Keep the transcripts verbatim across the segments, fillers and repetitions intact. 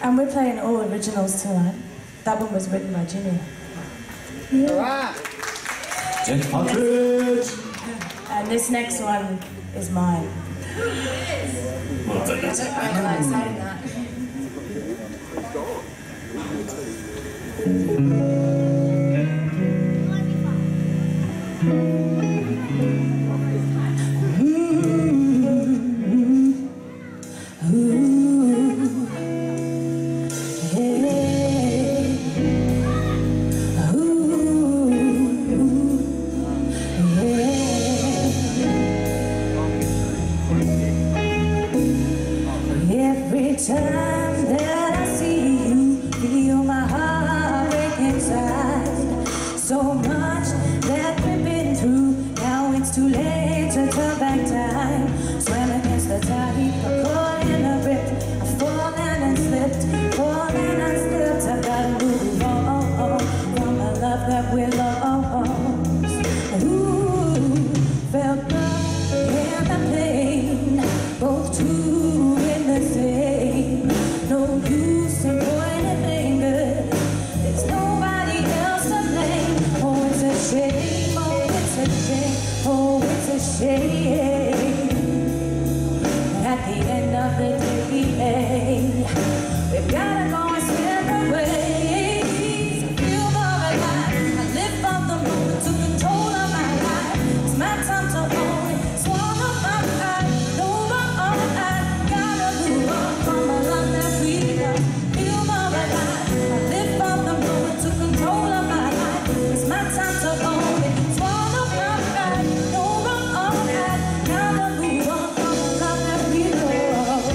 And we're playing all originals tonight. That one was written by Ginny. Yeah. All right. Jen Partridge. And this next one is mine. Well, that's it. I like saying that. Every time that I see you, feel my heart break inside. So much that we've been through, now it's too late to turn back time. Swam against the tide, I'm caught in a rip. I've fallen and slipped, fallen and slipped. I've got to move on from the love that we lost. Ooh, felt love and the pain, both true in the same. No use in pointing fingers, there's nobody else to blame. Oh, it's a shame, oh, it's a shame, oh, it's a shame. At the end of the day, we've gotta go our separate ways. I feel more alive, I live for the moment, took control of my life. It's my time to own it, swallow my pride, no more on I gotta move on from a love that we love. Feel more alive, I live for the moment, took control of my life. It's my time to own it, swallow my pride, no more on I gotta move on from a love that we love.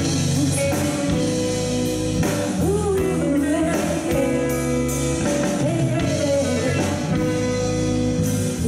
Ooh, yeah, yeah, yeah.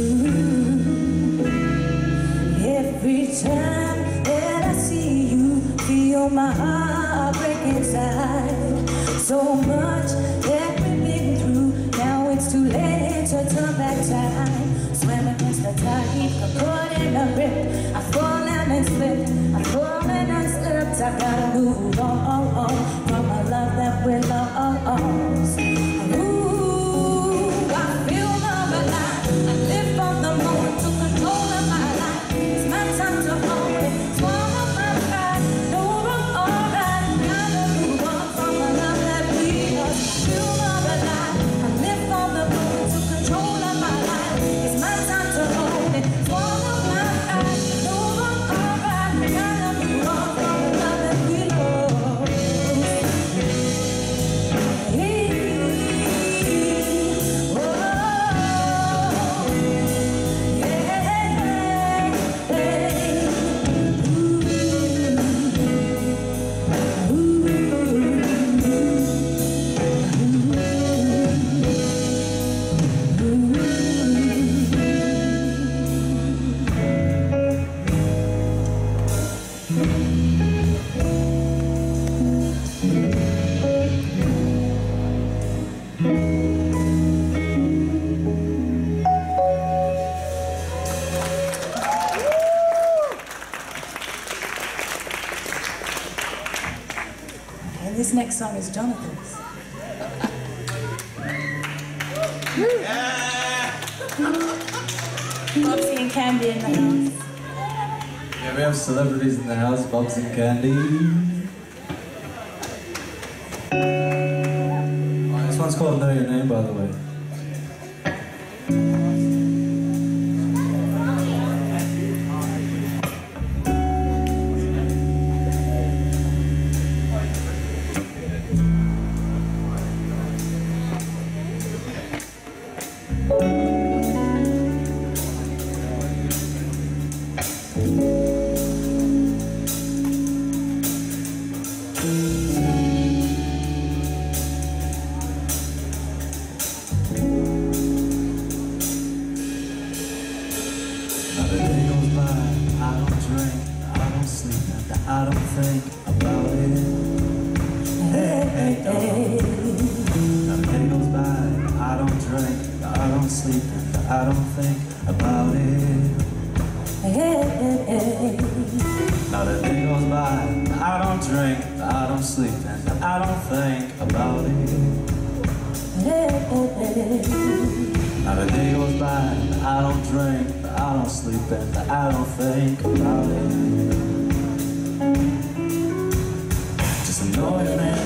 Ooh. Every time that I see you, feel my heart break inside. So much that we've been through, now it's too late to turn back time. Swam against the tide, I'm caught in a rip. I've fallen and slipped, I've fallen and slipped. I've gotta move on from a love that we lost. Ooh, I feel more alive, I live for the moment, took control of my life. It's my time to own it, swallow my pride, no wrong or right. Gotta move on from a love that we lost. Feel more alive, I live for the moment, took control of my life. It's my time to own it, swallow my pride, no wrong or right. Gotta move on from a love that we lost. Hey, whoa, yeah, hey, ooh, ooh, And this next song is Jonathon's. Bobsy and Candy in the house. Yeah, we have celebrities in the house, Bobs and Candy. Oh, this one's called Know Your Name, by the way. I don't think about it. Hey, hey, hey. Now the day goes by, I don't drink, I don't sleep, I don't think about it. Hey, hey, hey. Now the day goes by, I don't drink, I don't sleep, and I don't think think about it. Hey, hey, hey. Not a day goes by that I don't drink, that I don't sleep, and that I don't think about it. Just a noise, man.